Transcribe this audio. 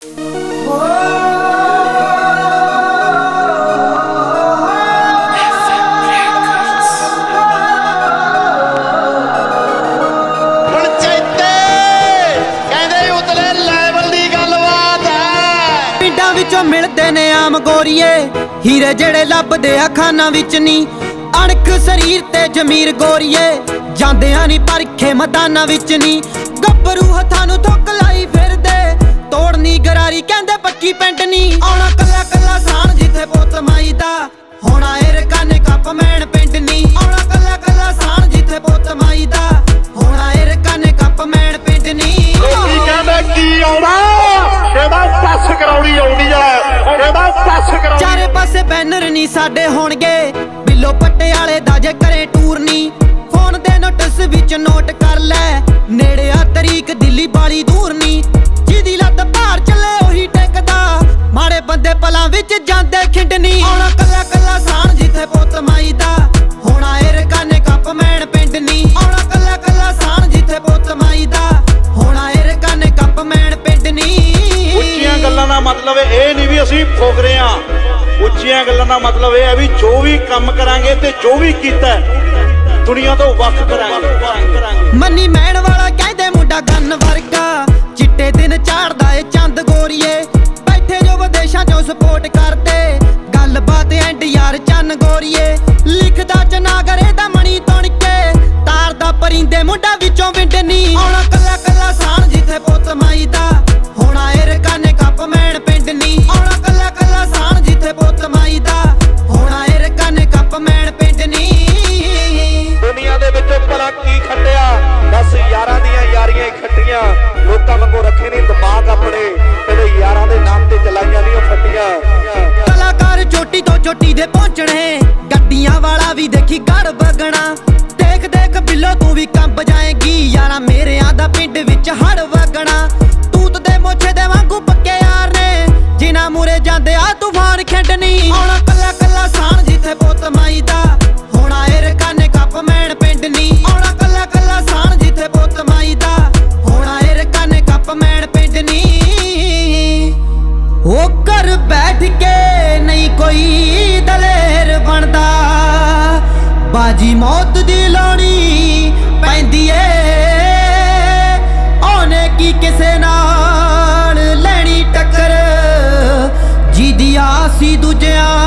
विचों मिलते ने आम गोरीए हीरे जेड़े लभदे आ खाना विच नी अणख शरीर ते जमीर गोरीए जांदे नी परखे मैदाना विच नी गब्बरू हत्थां नूं थुक लाई फिरदे तोड़नी गरारी कहंदे पक्की पेंट नी आउणा कल्ला कल्ला साण जिथे पुत माई दा होना एर काने कप मैण पिंड नी आउणा कल्ला कल्ला साण जिथे पुत माई दा होना एर काने कप मैण पिंड नी लोकी कहंदे की आउणा चारे पासे बैनर नी साडे होणगे बिलो पटियाले दा जे करे टूर नी फोन दे नोटिस विच नोट कर लै नेड़े आ तरीक दिल्ली बाली दूर नी जिदी लत भार चले ओही टेकदा माड़े बंदे पलां विच जांदे खिंडनी आउणा कल्ला कल्ला साण जिथे पुत माई दा होना एर काने कप मैण पिंड नी आउणा कल्ला कल्ला साण जिथे पुत माई दा होना एर काने कप मैण पिंड नी ਉੱਚੀਆਂ ਗੱਲਾਂ ਦਾ ਮਤਲਬ ਇਹ ਨਹੀਂ ਵੀ ਅਸੀਂ ਫੋਕ ਰਹੇ ਆ ਉੱਚੀਆਂ ਗੱਲਾਂ ਦਾ ਮਤਲਬ ਇਹ ਹੈ ਵੀ ਜੋ ਵੀ ਕੰਮ ਕਰਾਂਗੇ ਤੇ ਜੋ ਵੀ ਕੀਤਾ ਦੁਨੀਆ ਤੋਂ ਵੱਖ ਕਰਾਂਗੇ ਮੰਨੀ ਮੈਣ ਵਾਲਾ ਕਹਿੰਦੇ ਮੁੰਡਾ ਗੰਨ ਵਰਗਾ ਚਿੱਟੇ ਦਿਨ ਝਾੜਦਾ ਏ ਚੰਦ ਗੋਰੀਏ ਬੈਠੇ ਜੋ ਵਿਦੇਸ਼ਾਂ ਚੋਂ ਸਪੋਰਟ ਕਰਦੇ ਗੱਲਬਾਤ ਐਂਡ ਯਾਰ ਚੰਨ ਗੋਰੀਏ ਲਿਖਦਾ ਚਨਾਗਰੇ ਦਾ ਮਣੀ ਤੁਣ ਕੇ ਤਾਰਦਾ ਪਰਿੰਦੇ ਮੁੰਡਾ ਵਿੱਚੋਂ ਵਿੰਡਨੀ ਆਉਣਾ ਕੱਲਾ ਕੱਲਾ ਸਾਣ ਜਿੱਥੇ ਪੁੱਤ ਮਾਈ ਦਾ ਹੋਣਾ एर काने कप मैण पिंड नी आउणा कल्ला कल्ला साण जिथे पुत माई दा होना एर काने कप मैण पिंड नी दुनिया दे विचों भला की खट्टिया बस यारां दियां यारियां खट्टियां लोकां वांगू रखे नहीं दिमाग अपने तेरे यारां दे नाम ते चलाईयां नहीं फट्टियां कलाकार चोटी तो चोटी दे पहुंचणे गड्डियां वाला भी देखी गड़ बगना देख देख बिल्लो तू भी कंब जाएगी यारा मेरे आदा पिंड विच हड़ वगना तूत दे मोछे दे वांगू पक्के यार ने जिना मुरे जांदे आ तूफान खिंडनी आउणा कल्ला कल्ला साण जिथे पुत माई दा होना एर काने कप मैण पिंड नी आउणा कल्ला कल्ला साण जिथे पुत माई दा होना एर काने कप मैण पिंड नी ओ घर बैठ के नहीं कोई दलेर बनदा बाजी मौत दी लानी पैंदी ए ओने की किसे नाल लैनी टक्कर जिदी आसी दूजियां